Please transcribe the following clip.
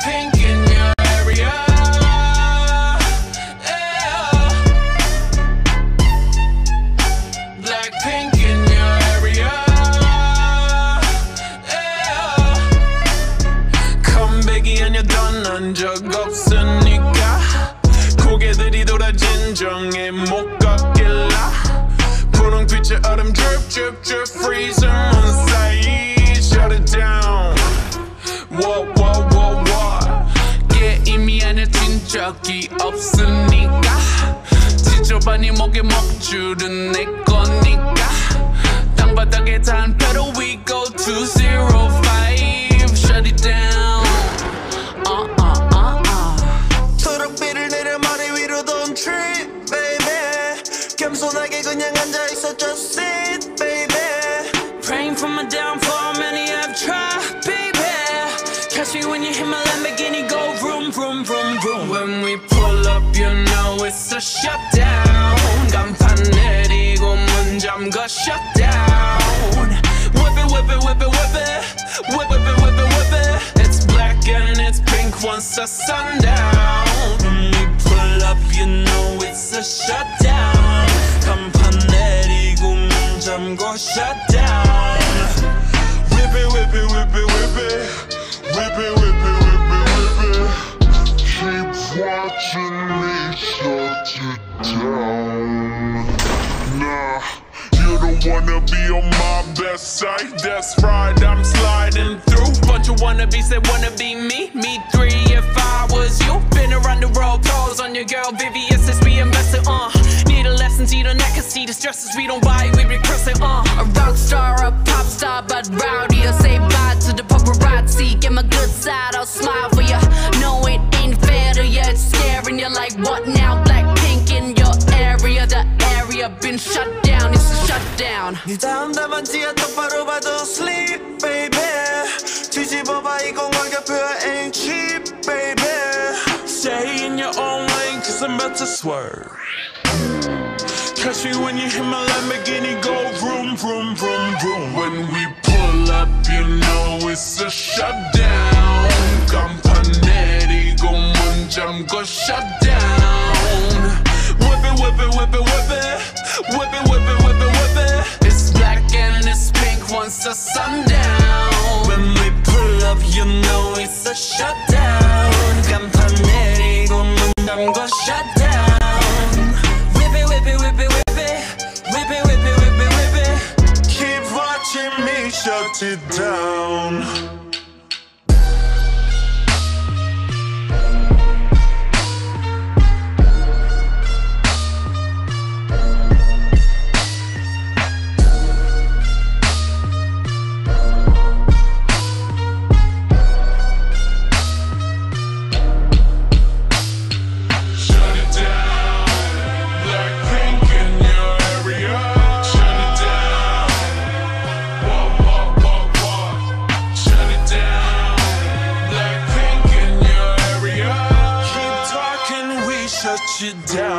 Blackpink in your area. Blackpink in your area. 컴백이 아니야 넌 적 없으니까 고개들이 돌아 진정에 못 걷길라 분홍빛의 얼음 drip drip drip freezer moon 사이 shut it down. Whoa whoa whoa whoa 게임이 아니야 진 적이 없으니까 지저분이 목에 먹줄은 내 거니까 땅바닥에 단패로 we go 205 shut it down. 초록빛을 내려 머리 위로 don't trip baby 겸손하게 그냥 앉아있어 just sit baby Praying for my downfall many have tried baby Catch me when you hit my Lamborghini go vroom vroom vroom vroom When we pull up you know it's a shutdown 간판 내리고 문 잠궈 shutdown Whip it whip it whip it whip it whip it whip it whip it It's black and it's pink once the sundown When we pull up you know it's a shutdown 간판 내리고 문 잠궈 shutdown Whip it whip it whip it whip it whip it whip it whip it whip it Keep watching me shut it down. Nah, you don't wanna be on my best side. That's right, I'm sliding through. Bunch of wannabes that wanna be me. Me three if I was you. Been around the world, pose on your girl, Vivian since we invested. Need a lesson, see the neck, see the stresses we don't buy, we regress it. A rock star, a pop star, but rowdy. I say bye to the paparazzi. Get my good side, I'll smile for ya. No, it ain't fair to ya. It's scaring you like what now? Blackpink in your area, the area been shut down. It's a shutdown. 네 다음 답안지야 똑바로 봐도 sleep baby 뒤집어봐 이건 가격표야 ain't cheap baby Stay in your own lane cause I'm about to swerve Catch me when you hit my Lamborghini go vroom vroom vroom vroom When we pull up you know it's a shutdown 간판 내리고 문 잠궈 shutdown Whip it whip it whip it whip it whip it whip it whip it whip it It's black and it's pink once the sundown When we pull up you know it's a shutdown 간판 내리고 문 잠궈 shutdown Whip it whip it whip it whip it whip it whip it whip it whip it Keep watching me shut it down. Shut you down